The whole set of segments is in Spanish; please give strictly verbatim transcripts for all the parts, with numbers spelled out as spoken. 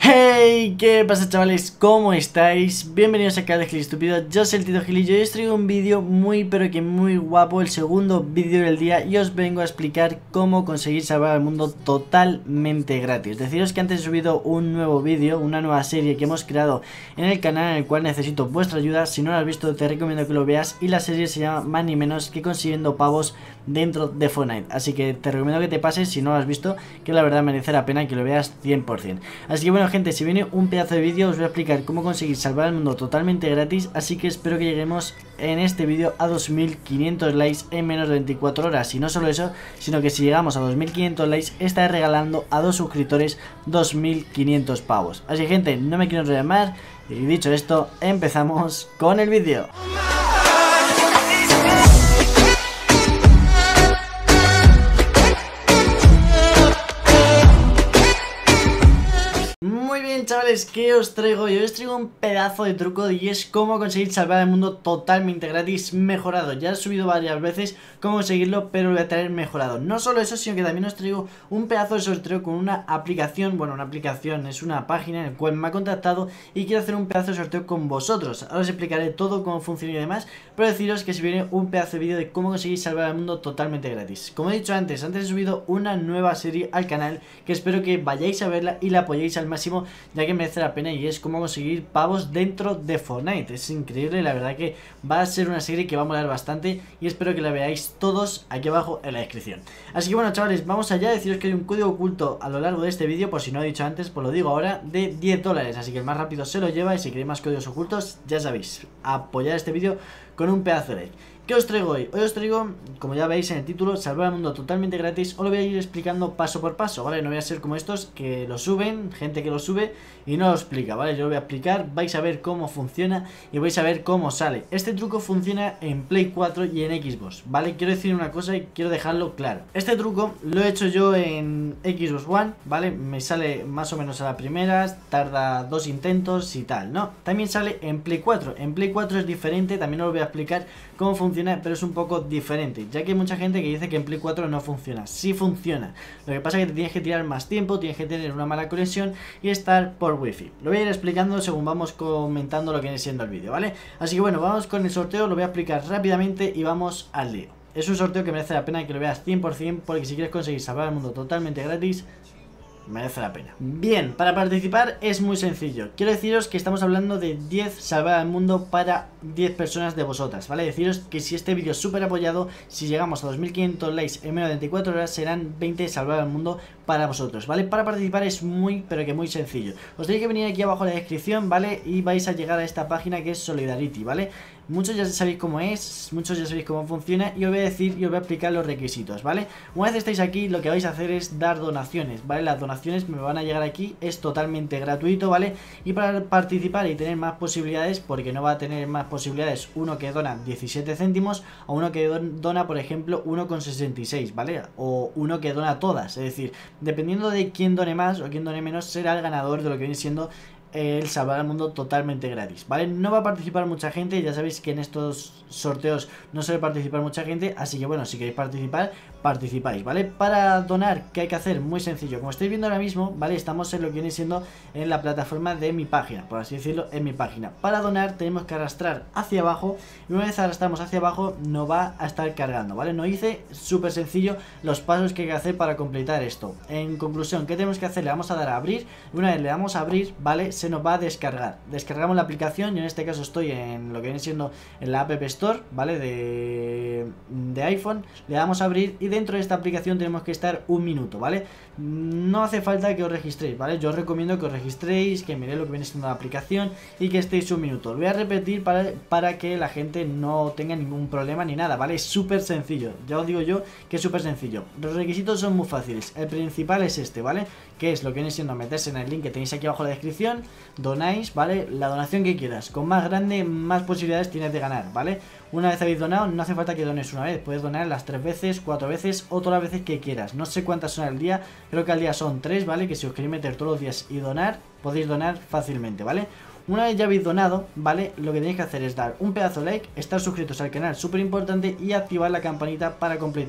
Hey, ¿qué pasa, chavales? ¿Cómo estáis? Bienvenidos a canal de Gil Estúpido. Yo soy el Tito Gil y yo os traigo un vídeo muy pero que muy guapo, el segundo vídeo del día, y os vengo a explicar cómo conseguir salvar al mundo totalmente gratis. Deciros que antes he subido un nuevo vídeo, una nueva serie que hemos creado en el canal, en el cual necesito vuestra ayuda. Si no lo has visto, te recomiendo que lo veas, y la serie se llama más ni menos que consiguiendo pavos dentro de Fortnite. Así que te recomiendo que te pases si no lo has visto, que la verdad merece la pena que lo veas cien por cien. Así que bueno, gente, si viene un pedazo de vídeo, os voy a explicar cómo conseguir salvar al mundo totalmente gratis. Así que espero que lleguemos en este vídeo a dos mil quinientos likes en menos de veinticuatro horas. Y no solo eso, sino que si llegamos a dos mil quinientos likes, estaré regalando a dos suscriptores dos mil quinientos pavos. Así que, gente, no me quiero enrollar más. Y dicho esto, empezamos con el vídeo. Muy bien, chavales, ¿qué os traigo? Yo os traigo un pedazo de truco, y es cómo conseguir salvar el mundo totalmente gratis mejorado. Ya he subido varias veces cómo conseguirlo, pero lo voy a traer mejorado. No solo eso, sino que también os traigo un pedazo de sorteo con una aplicación. Bueno, una aplicación es una página en la cual me ha contactado y quiero hacer un pedazo de sorteo con vosotros. Ahora os explicaré todo cómo funciona y demás, pero deciros que si viene un pedazo de vídeo de cómo conseguir salvar el mundo totalmente gratis. Como he dicho antes, antes he subido una nueva serie al canal que espero que vayáis a verla y la apoyéis al máximo, ya que merece la pena, y es cómo conseguir pavos dentro de Fortnite. Es increíble, la verdad que va a ser una serie que va a molar bastante, y espero que la veáis todos aquí abajo en la descripción. Así que bueno, chavales, vamos allá. Deciros que hay un código oculto a lo largo de este vídeo, por si no he dicho antes, pues lo digo ahora, de diez dólares, así que el más rápido se lo lleva. Y si queréis más códigos ocultos, ya sabéis, apoyar este vídeo con un pedazo de like. ¿Qué os traigo hoy? Hoy os traigo, como ya veis en el título, salvar al mundo totalmente gratis. Os lo voy a ir explicando paso por paso, ¿vale? No voy a ser como estos que lo suben, gente que lo sube y no lo explica, ¿vale? Yo lo voy a explicar, vais a ver cómo funciona y vais a ver cómo sale. Este truco funciona en Play cuatro y en Xbox, ¿vale? Quiero decir una cosa y quiero dejarlo claro. Este truco lo he hecho yo en Xbox One, ¿vale? Me sale más o menos a la primera, tarda dos intentos y tal, ¿no? También sale en Play cuatro. En Play cuatro es diferente, también os lo voy a explicar cómo funciona, pero es un poco diferente, ya que hay mucha gente que dice que en Play cuatro no funciona. Sí funciona, lo que pasa es que te tienes que tirar más tiempo, tienes que tener una mala conexión y estar por wifi. Lo voy a ir explicando según vamos comentando lo que viene siendo el vídeo, ¿vale? Así que bueno, vamos con el sorteo, lo voy a explicar rápidamente y vamos al lío. Es un sorteo que merece la pena que lo veas cien por cien, porque si quieres conseguir salvar el mundo totalmente gratis, merece la pena. Bien, para participar es muy sencillo. Quiero deciros que estamos hablando de diez salvar al mundo para diez personas de vosotras, ¿vale? Deciros que si este vídeo es súper apoyado, si llegamos a dos mil quinientos likes en menos de veinticuatro horas, serán veinte salvar al mundo para vosotros, ¿vale? Para participar es muy, pero que muy sencillo. Os tenéis que venir aquí abajo en la descripción, ¿vale? Y vais a llegar a esta página que es Solidarity, ¿vale? Muchos ya sabéis cómo es, muchos ya sabéis cómo funciona, y os voy a decir y os voy a explicar los requisitos, ¿vale? Una vez estáis aquí, lo que vais a hacer es dar donaciones, ¿vale? Las donaciones me van a llegar aquí, es totalmente gratuito, ¿vale? Y para participar y tener más posibilidades, porque no va a tener más posibilidades uno que dona diecisiete céntimos o uno que dona, por ejemplo, uno con sesenta y seis, ¿vale? O uno que dona todas, es decir, dependiendo de quién done más o quién done menos, será el ganador de lo que viene siendo el salvar al mundo totalmente gratis, ¿vale? No va a participar mucha gente, ya sabéis que en estos sorteos no suele participar mucha gente, así que bueno, si queréis participar, participáis, ¿vale? Para donar, ¿qué hay que hacer? Muy sencillo, como estáis viendo ahora mismo, ¿vale? Estamos en lo que viene siendo en la plataforma de mi página, por así decirlo, en mi página. Para donar tenemos que arrastrar hacia abajo, y una vez arrastramos hacia abajo nos va a estar cargando, ¿vale? Nos dice súper sencillo los pasos que hay que hacer para completar esto. En conclusión, ¿qué tenemos que hacer? Le vamos a dar a abrir, y una vez le damos a abrir, ¿vale? Se nos va a descargar. Descargamos la aplicación, yo en este caso estoy en lo que viene siendo en la App Store, ¿vale? De, de iPhone. Le damos a abrir y dentro de esta aplicación tenemos que estar un minuto, ¿vale? No hace falta que os registréis, ¿vale? Yo os recomiendo que os registréis, que miréis lo que viene siendo la aplicación y que estéis un minuto. Lo voy a repetir para, para que la gente no tenga ningún problema ni nada, ¿vale? Es súper sencillo, ya os digo yo que es súper sencillo. Los requisitos son muy fáciles. El principal es este, ¿vale? Que es lo que viene siendo meterse en el link que tenéis aquí abajo en la descripción. Donáis, ¿vale? La donación que quieras. Con más grande, más posibilidades tienes de ganar, ¿vale? Una vez habéis donado, no hace falta que dones una vez. Puedes donar las tres veces, cuatro veces o todas las veces que quieras. No sé cuántas son al día, creo que al día son tres, ¿vale? Que si os queréis meter todos los días y donar, podéis donar fácilmente, ¿vale? Una vez ya habéis donado, ¿vale? Lo que tenéis que hacer es dar un pedazo de like, estar suscritos al canal, súper importante, y activar la campanita para completar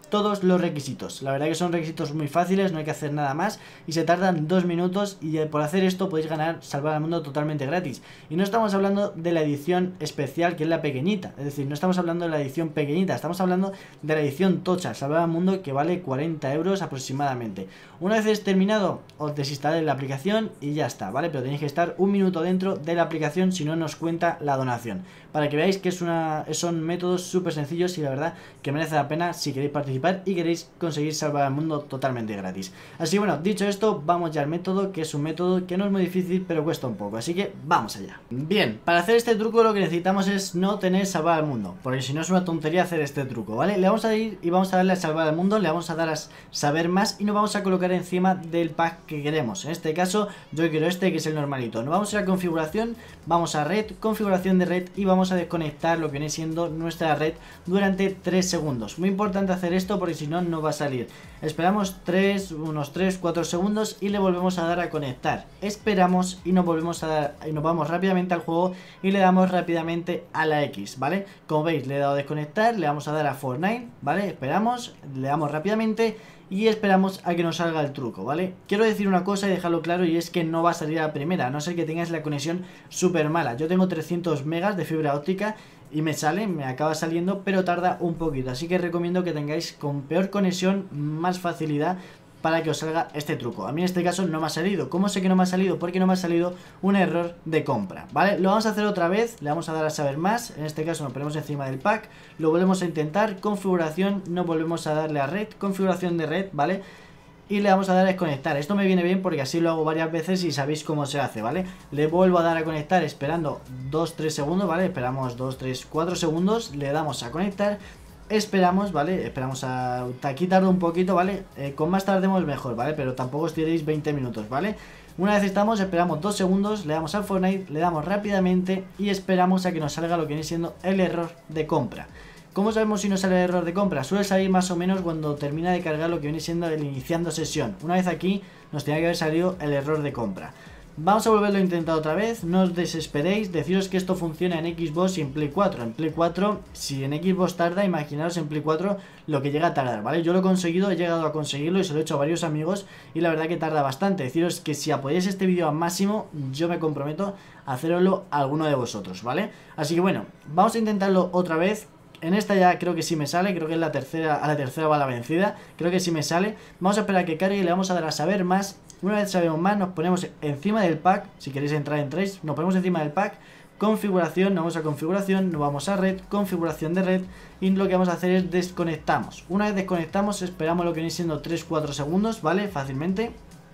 todos los requisitos. La verdad que son requisitos muy fáciles, no hay que hacer nada más y se tardan dos minutos y por hacer esto podéis ganar salvar al mundo totalmente gratis. Y no estamos hablando de la edición especial, que es la pequeñita, es decir, no estamos hablando de la edición pequeñita, estamos hablando de la edición tocha, salvar al mundo, que vale cuarenta euros aproximadamente. Una vez es terminado, os desinstaláis la aplicación y ya está, ¿vale? Pero tenéis que estar un minuto dentro de la aplicación, si no nos cuenta la donación. Para que veáis que es una, son métodos súper sencillos y la verdad que merece la pena si queréis participar y queréis conseguir salvar al mundo totalmente gratis. Así que bueno, dicho esto, vamos ya al método, que es un método que no es muy difícil, pero cuesta un poco, así que vamos allá. Bien, para hacer este truco lo que necesitamos es no tener salvar al mundo, porque si no es una tontería hacer este truco, ¿vale? Le vamos a ir y vamos a darle a salvar al mundo, le vamos a dar a saber más y nos vamos a colocar encima del pack que queremos. En este caso yo quiero este, que es el normalito. Nos vamos a ir a configuración, vamos a red, configuración de red y vamos a desconectar lo que viene siendo nuestra red durante tres segundos. Muy importante hacer esto porque si no, no va a salir. Esperamos tres, unos tres, cuatro segundos y le volvemos a dar a conectar. Esperamos y nos volvemos a dar y nos vamos rápidamente al juego y le damos rápidamente a la X, ¿vale? Como veis, le he dado a desconectar, le vamos a dar a Fortnite, ¿vale? Esperamos, le damos rápidamente y esperamos a que nos salga el truco, ¿vale? Quiero decir una cosa y dejarlo claro, y es que no va a salir a la primera, a no ser que tengáis la conexión súper mala. Yo tengo trescientos megas de fibra óptica y me sale, me acaba saliendo, pero tarda un poquito, así que recomiendo que tengáis con peor conexión más facilidad para que os salga este truco. A mí en este caso no me ha salido. ¿Cómo sé que no me ha salido? Porque no me ha salido un error de compra, ¿vale? Lo vamos a hacer otra vez, le vamos a dar a saber más. En este caso nos ponemos encima del pack, lo volvemos a intentar, configuración, no volvemos a darle a red, configuración de red, ¿vale? Y le vamos a dar a desconectar. Esto me viene bien porque así lo hago varias veces y sabéis cómo se hace, ¿vale? Le vuelvo a dar a conectar esperando dos tres segundos, ¿vale? Esperamos dos, tres, cuatro segundos, le damos a conectar. Esperamos, ¿vale? Esperamos a... Aquí tarda un poquito, ¿vale? Eh, con más tardemos mejor, ¿vale? Pero tampoco os tiréis veinte minutos, ¿vale? Una vez estamos, esperamos dos segundos, le damos al Fortnite, le damos rápidamente y esperamos a que nos salga lo que viene siendo el error de compra. ¿Cómo sabemos si nos sale el error de compra? Suele salir más o menos cuando termina de cargar lo que viene siendo el iniciando sesión. Una vez aquí nos tenía que haber salido el error de compra. Vamos a volverlo a intentar otra vez, no os desesperéis, deciros que esto funciona en Xbox y en Play cuatro. En Play cuatro, si en Xbox tarda, imaginaros en Play cuatro lo que llega a tardar, ¿vale? Yo lo he conseguido, he llegado a conseguirlo y se lo he hecho a varios amigos y la verdad que tarda bastante. Deciros que si apoyáis este vídeo al máximo, yo me comprometo a hacerlo a alguno de vosotros, ¿vale? Así que bueno, vamos a intentarlo otra vez. En esta ya creo que sí me sale, creo que es la tercera, a la tercera va la vencida, creo que sí me sale. Vamos a esperar a que cargue y le vamos a dar a saber más. Una vez sabemos más, nos ponemos encima del pack, si queréis entrar entréis, nos ponemos encima del pack, configuración, nos vamos a configuración, nos vamos a red, configuración de red y lo que vamos a hacer es desconectamos. Una vez desconectamos, esperamos lo que viene siendo tres cuatro segundos, ¿vale? Fácilmente.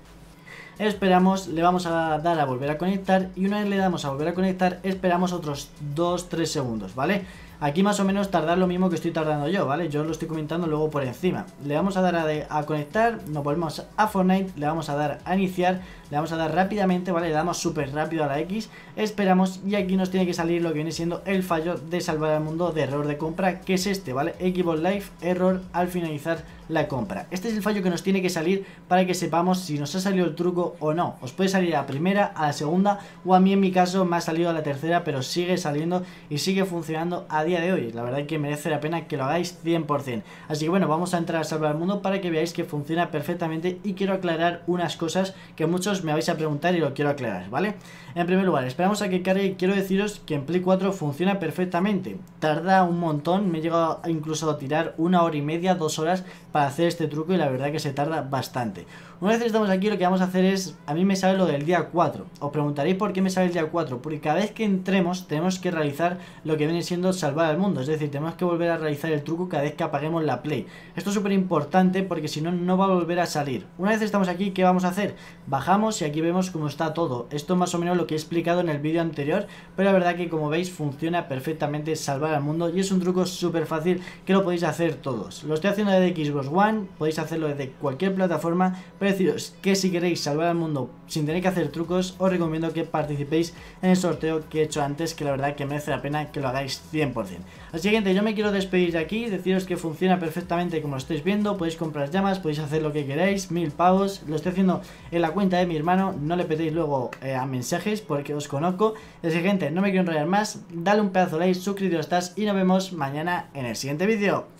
Esperamos, le vamos a dar a volver a conectar y una vez le damos a volver a conectar, esperamos otros dos tres segundos, ¿vale? Aquí más o menos tardar lo mismo que estoy tardando yo, ¿vale? Yo lo estoy comentando luego por encima. Le vamos a dar a, de, a conectar, nos volvemos a Fortnite, le vamos a dar a iniciar, le vamos a dar rápidamente, ¿vale? Le damos súper rápido a la X, esperamos y aquí nos tiene que salir lo que viene siendo el fallo de salvar al mundo de error de compra, que es este, ¿vale? Xbox Live, error al finalizar la compra. Este es el fallo que nos tiene que salir para que sepamos si nos ha salido el truco o no. Os puede salir a la primera, a la segunda o a mí en mi caso me ha salido a la tercera, pero sigue saliendo y sigue funcionando a día de hoy. La verdad es que merece la pena que lo hagáis cien por cien. Así que bueno, vamos a entrar a salvar al mundo para que veáis que funciona perfectamente y quiero aclarar unas cosas que muchos me vais a preguntar y lo quiero aclarar, ¿vale? En primer lugar, esperamos a que cargue. Quiero deciros que en Play cuatro funciona perfectamente. Tarda un montón, me he llegado incluso a tirar una hora y media, dos horas para hacer este truco y la verdad que se tarda bastante. Una vez estamos aquí, lo que vamos a hacer es, a mí me sale lo del día cuatro. Os preguntaréis por qué me sale el día cuatro, porque cada vez que entremos tenemos que realizar lo que viene siendo salvar al mundo, es decir, tenemos que volver a realizar el truco cada vez que apaguemos la Play. Esto es súper importante porque si no, no va a volver a salir. Una vez estamos aquí, ¿qué vamos a hacer? Bajamos y aquí vemos cómo está todo. Esto es más o menos lo que he explicado en el vídeo anterior, pero la verdad que como veis funciona perfectamente salvar al mundo y es un truco súper fácil que lo podéis hacer todos. Lo estoy haciendo desde Xbox One, podéis hacerlo desde cualquier plataforma, pero deciros que si queréis salvar al mundo sin tener que hacer trucos, os recomiendo que participéis en el sorteo que he hecho antes, que la verdad que merece la pena que lo hagáis cien por cien. Así que gente, yo me quiero despedir de aquí, deciros que funciona perfectamente como lo estáis viendo, podéis comprar llamas, podéis hacer lo que queráis, mil pavos, lo estoy haciendo en la cuenta de mi hermano, no le petéis luego eh, a mensajes porque os conozco. Así que gente, no me quiero enrollar más, dale un pedazo de like, suscribiros estás y nos vemos mañana en el siguiente vídeo.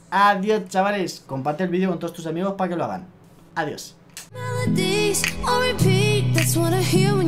Adiós, chavales. Comparte el vídeo con todos tus amigos para que lo hagan. Adiós. Melodies on repeat, that's what I hear.